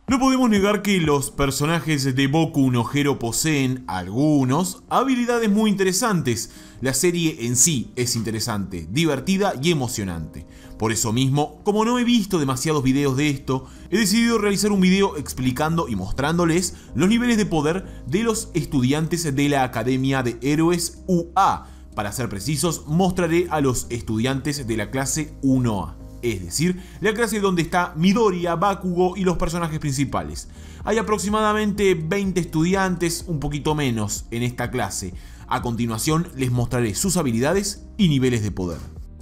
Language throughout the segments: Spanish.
No podemos negar que los personajes de Boku no Hero poseen, algunos, habilidades muy interesantes. La serie en sí es interesante, divertida y emocionante. Por eso mismo, como no he visto demasiados videos de esto, he decidido realizar un video explicando y mostrándoles los niveles de poder de los estudiantes de la Academia de Héroes UA. Para ser precisos, mostraré a los estudiantes de la clase 1A. Es decir, la clase donde está Midoriya, Bakugo y los personajes principales. Hay aproximadamente 20 estudiantes, un poquito menos, en esta clase. A continuación les mostraré sus habilidades y niveles de poder.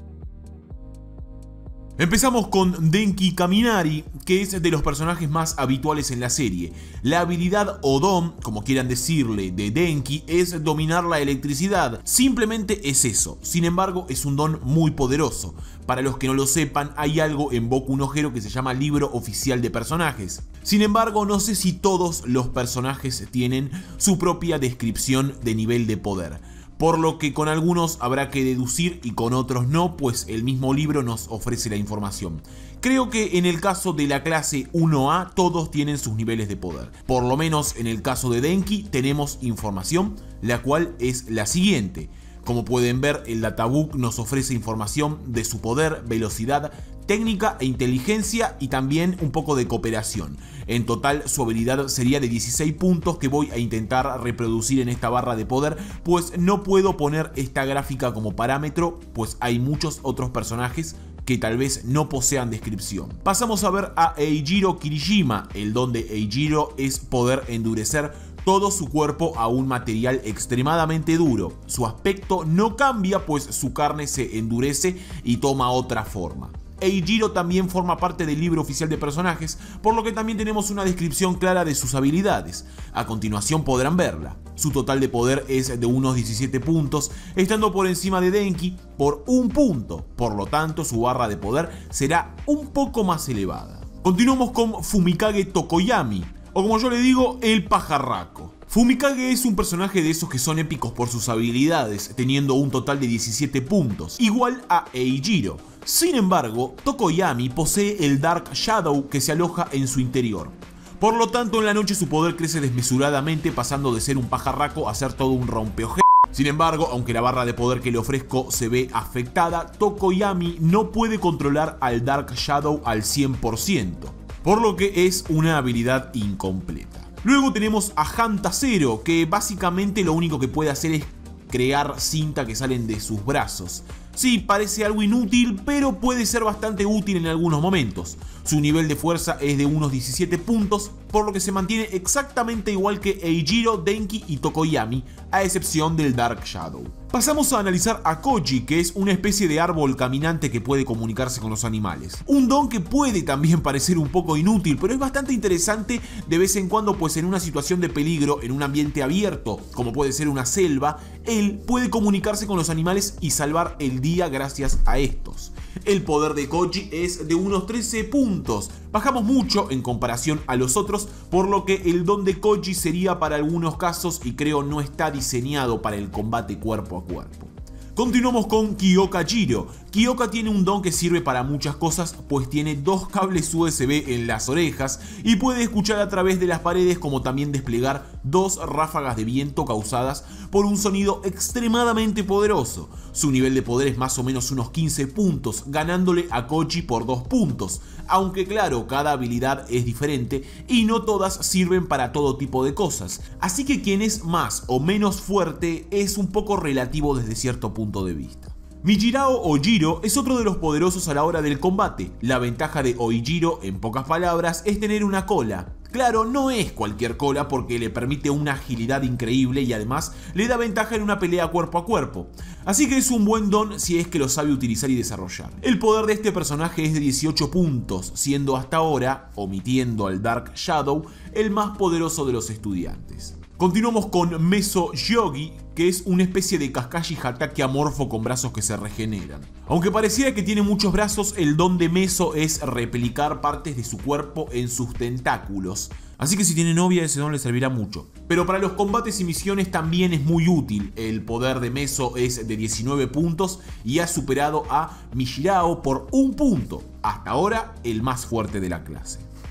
Empezamos con Denki Kaminari, que es de los personajes más habituales en la serie. La habilidad o don, como quieran decirle, de Denki es dominar la electricidad. Simplemente es eso. Sin embargo, es un don muy poderoso. Para los que no lo sepan, hay algo en Boku no Hero que se llama Libro Oficial de Personajes. Sin embargo, no sé si todos los personajes tienen su propia descripción de nivel de poder. Por lo que con algunos habrá que deducir y con otros no, pues el mismo libro nos ofrece la información. Creo que en el caso de la clase 1A todos tienen sus niveles de poder. Por lo menos en el caso de Denki tenemos información, la cual es la siguiente. Como pueden ver, el databook nos ofrece información de su poder, velocidad, técnica e inteligencia y también un poco de cooperación. En total su habilidad sería de 16 puntos que voy a intentar reproducir en esta barra de poder, pues no puedo poner esta gráfica como parámetro, pues hay muchos otros personajes que tal vez no posean descripción. Pasamos a ver a Eijiro Kirishima. El don de Eijiro es poder endurecer todo su cuerpo a un material extremadamente duro. Su aspecto no cambia, pues su carne se endurece y toma otra forma. Eijiro también forma parte del libro oficial de personajes, por lo que también tenemos una descripción clara de sus habilidades. A continuación podrán verla. Su total de poder es de unos 17 puntos, estando por encima de Denki por un punto. Por lo tanto, su barra de poder será un poco más elevada. Continuamos con Fumikage Tokoyami, o como yo le digo, el pajarraco. Fumikage es un personaje de esos que son épicos por sus habilidades, teniendo un total de 17 puntos, igual a Eijiro. Sin embargo, Tokoyami posee el Dark Shadow que se aloja en su interior. Por lo tanto, en la noche su poder crece desmesuradamente, pasando de ser un pajarraco a ser todo un rompeojeras. Sin embargo, aunque la barra de poder que le ofrezco se ve afectada, Tokoyami no puede controlar al Dark Shadow al 100%, por lo que es una habilidad incompleta. Luego tenemos a Hanta Zero, que básicamente lo único que puede hacer es crear cinta que salen de sus brazos. Sí, parece algo inútil, pero puede ser bastante útil en algunos momentos. Su nivel de fuerza es de unos 17 puntos, por lo que se mantiene exactamente igual que Eijiro, Denki y Tokoyami, a excepción del Dark Shadow. Pasamos a analizar a Koji, que es una especie de árbol caminante que puede comunicarse con los animales. Un don que puede también parecer un poco inútil, pero es bastante interesante de vez en cuando, pues en una situación de peligro, en un ambiente abierto, como puede ser una selva, él puede comunicarse con los animales y salvar el día gracias a estos. El poder de Koji es de unos 13 puntos. Bajamos mucho en comparación a los otros, por lo que el don de Koji sería para algunos casos y creo no está diseñado para el combate cuerpo a cuerpo. Continuamos con Kyoka Jiro. Kyoka tiene un don que sirve para muchas cosas, pues tiene dos cables USB en las orejas y puede escuchar a través de las paredes, como también desplegar dos ráfagas de viento causadas por un sonido extremadamente poderoso. Su nivel de poder es más o menos unos 15 puntos, ganándole a Koji por 2 puntos, aunque claro, cada habilidad es diferente y no todas sirven para todo tipo de cosas, así que quien es más o menos fuerte es un poco relativo desde cierto punto de vista. Mijirao Ojiro es otro de los poderosos a la hora del combate. La ventaja de Ojiro, en pocas palabras, es tener una cola. Claro, no es cualquier cola porque le permite una agilidad increíble y además le da ventaja en una pelea cuerpo a cuerpo. Así que es un buen don si es que lo sabe utilizar y desarrollar. El poder de este personaje es de 18 puntos, siendo hasta ahora, omitiendo al Dark Shadow, el más poderoso de los estudiantes. Continuamos con Meso Yogi, que es una especie de Kakashi Hatake amorfo con brazos que se regeneran. Aunque pareciera que tiene muchos brazos, el don de Meso es replicar partes de su cuerpo en sus tentáculos. Así que si tiene novia, ese don le servirá mucho. Pero para los combates y misiones también es muy útil. El poder de Meso es de 19 puntos y ha superado a Mijirao por un punto. Hasta ahora, el más fuerte de la clase.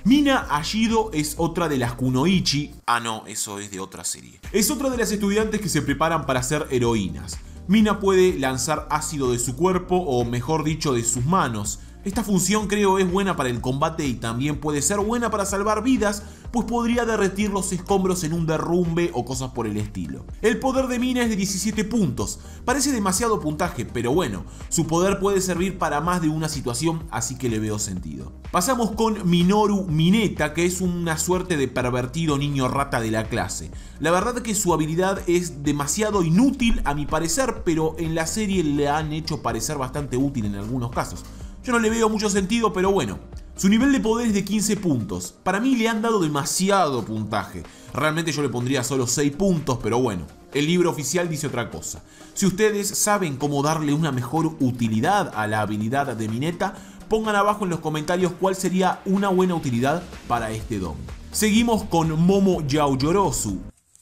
Mina Ashido es otra de las kunoichi. Ah no, eso es de otra serie. Es otra de las estudiantes que se preparan para ser heroínas. Mina puede lanzar ácido de su cuerpo, o mejor dicho, de sus manos. Esta función creo es buena para el combate y también puede ser buena para salvar vidas, pues podría derretir los escombros en un derrumbe o cosas por el estilo. El poder de Mina es de 17 puntos, parece demasiado puntaje, pero bueno, su poder puede servir para más de una situación, así que le veo sentido. Pasamos con Minoru Mineta, que es una suerte de pervertido niño rata de la clase. La verdad que su habilidad es demasiado inútil a mi parecer, pero en la serie le han hecho parecer bastante útil en algunos casos. Yo no le veo mucho sentido, pero bueno. Su nivel de poder es de 15 puntos. Para mí le han dado demasiado puntaje. Realmente yo le pondría solo 6 puntos, pero bueno. El libro oficial dice otra cosa. Si ustedes saben cómo darle una mejor utilidad a la habilidad de Mineta, pongan abajo en los comentarios cuál sería una buena utilidad para este don. Seguimos con Momo Yaoyorozu.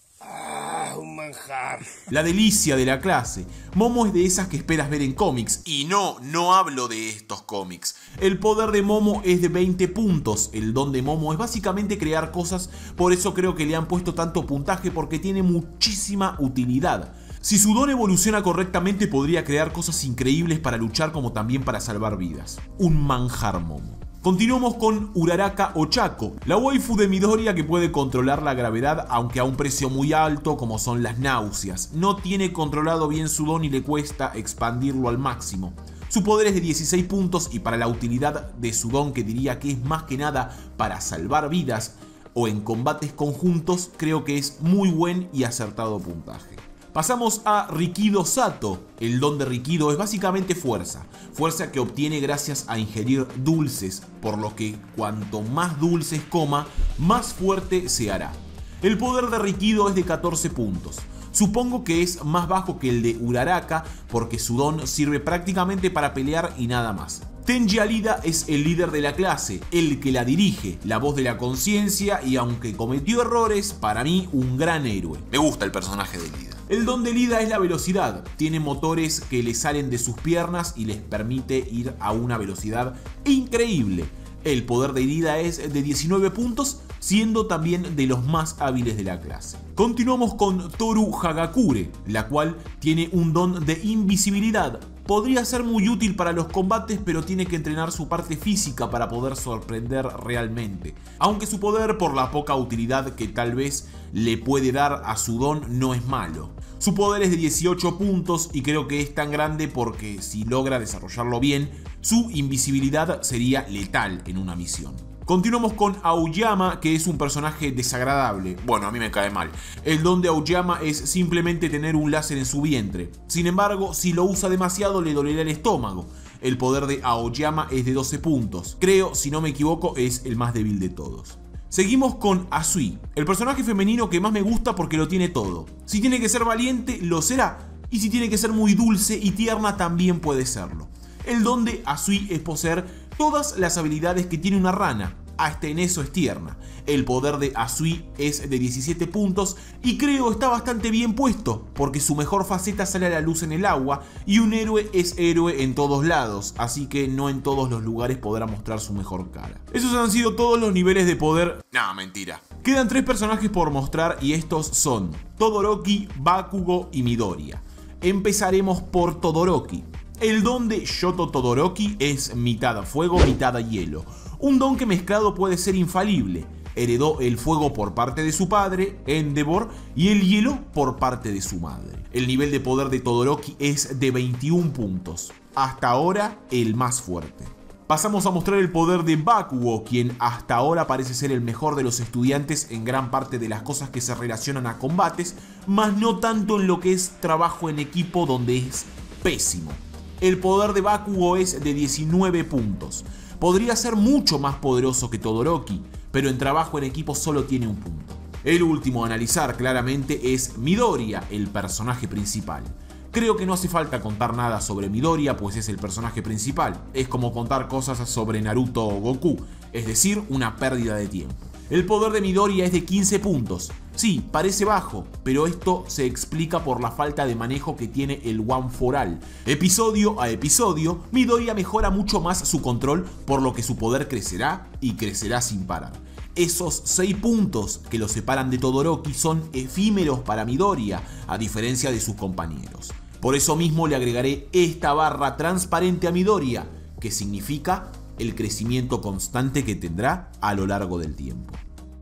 La delicia de la clase. Momo es de esas que esperas ver en cómics. Y no hablo de estos cómics. El poder de Momo es de 20 puntos. El don de Momo es básicamente crear cosas. Por eso creo que le han puesto tanto puntaje, porque tiene muchísima utilidad. Si su don evoluciona correctamente, podría crear cosas increíbles para luchar como también para salvar vidas. Un manjar Momo. Continuamos con Uraraka Ochako, la waifu de Midoriya que puede controlar la gravedad, aunque a un precio muy alto, como son las náuseas. No tiene controlado bien su don y le cuesta expandirlo al máximo. Su poder es de 16 puntos y para la utilidad de su don, que diría que es más que nada para salvar vidas o en combates conjuntos, creo que es muy buen y acertado puntaje. Pasamos a Rikido Sato. El don de Rikido es básicamente fuerza. Fuerza que obtiene gracias a ingerir dulces, por lo que cuanto más dulces coma, más fuerte se hará. El poder de Rikido es de 14 puntos. Supongo que es más bajo que el de Uraraka, porque su don sirve prácticamente para pelear y nada más. Tenji Alida es el líder de la clase, el que la dirige, la voz de la conciencia, y aunque cometió errores, para mí un gran héroe. Me gusta el personaje de Lida. El don de Lida es la velocidad. Tiene motores que le salen de sus piernas y les permite ir a una velocidad increíble. El poder de Lida es de 19 puntos, siendo también de los más hábiles de la clase. Continuamos con Toru Hagakure, la cual tiene un don de invisibilidad. Podría ser muy útil para los combates, pero tiene que entrenar su parte física para poder sorprender realmente. Aunque su poder, por la poca utilidad que tal vez le puede dar a su don, no es malo. Su poder es de 18 puntos y creo que es tan grande porque si logra desarrollarlo bien, su invisibilidad sería letal en una misión. Continuamos con Aoyama, que es un personaje desagradable. Bueno, a mí me cae mal. El don de Aoyama es simplemente tener un láser en su vientre. Sin embargo, si lo usa demasiado le dolerá el estómago. El poder de Aoyama es de 12 puntos. Creo, si no me equivoco, es el más débil de todos. Seguimos con Asui, el personaje femenino que más me gusta porque lo tiene todo. Si tiene que ser valiente, lo será. Y si tiene que ser muy dulce y tierna, también puede serlo. El don de Asui es poseer todas las habilidades que tiene una rana. Hasta en eso es tierna. El poder de Asui es de 17 puntos y creo está bastante bien puesto, porque su mejor faceta sale a la luz en el agua y un héroe es héroe en todos lados, así que no en todos los lugares podrá mostrar su mejor cara. Esos han sido todos los niveles de poder. No, mentira. Quedan 3 personajes por mostrar y estos son Todoroki, Bakugo y Midoriya. Empezaremos por Todoroki. El don de Shoto Todoroki es mitad fuego, mitad hielo. Un don que mezclado puede ser infalible. Heredó el fuego por parte de su padre, Endeavor, y el hielo por parte de su madre. El nivel de poder de Todoroki es de 21 puntos. Hasta ahora, el más fuerte. Pasamos a mostrar el poder de Bakugo, quien hasta ahora parece ser el mejor de los estudiantes en gran parte de las cosas que se relacionan a combates, mas no tanto en lo que es trabajo en equipo, donde es pésimo. El poder de Bakugo es de 19 puntos. Podría ser mucho más poderoso que Todoroki, pero en trabajo en equipo solo tiene un punto. El último a analizar claramente es Midoriya, el personaje principal. Creo que no hace falta contar nada sobre Midoriya, pues es el personaje principal. Es como contar cosas sobre Naruto o Goku, es decir, una pérdida de tiempo. El poder de Midoriya es de 15 puntos. Sí, parece bajo, pero esto se explica por la falta de manejo que tiene el One for All. Episodio a episodio, Midoriya mejora mucho más su control, por lo que su poder crecerá y crecerá sin parar. Esos 6 puntos que lo separan de Todoroki son efímeros para Midoriya, a diferencia de sus compañeros. Por eso mismo le agregaré esta barra transparente a Midoriya, que significa el crecimiento constante que tendrá a lo largo del tiempo.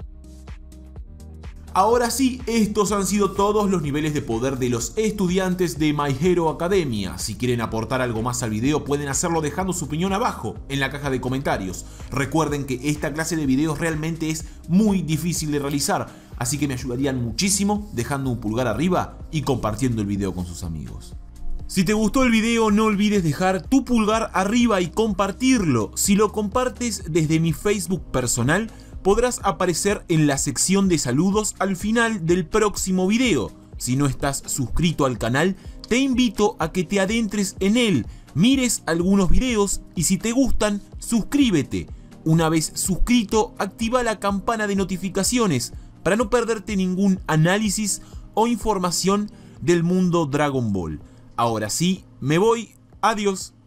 Ahora sí, estos han sido todos los niveles de poder de los estudiantes de My Hero Academia. Si quieren aportar algo más al video pueden hacerlo dejando su opinión abajo en la caja de comentarios. Recuerden que esta clase de videos realmente es muy difícil de realizar, así que me ayudarían muchísimo dejando un pulgar arriba y compartiendo el video con sus amigos. Si te gustó el video no olvides dejar tu pulgar arriba y compartirlo. Si lo compartes desde mi Facebook personal, podrás aparecer en la sección de saludos al final del próximo video. Si no estás suscrito al canal, te invito a que te adentres en él, mires algunos videos y si te gustan, suscríbete. Una vez suscrito, activa la campana de notificaciones para no perderte ningún análisis o información del mundo Dragon Ball. Ahora sí, me voy. Adiós.